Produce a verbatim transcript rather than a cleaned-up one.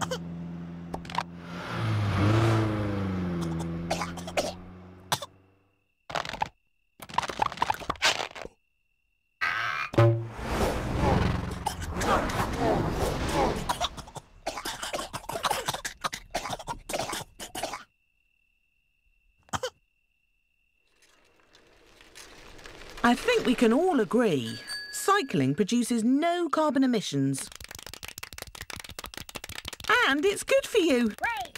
I think we can all agree cycling produces no carbon emissions. And it's good for you. Great.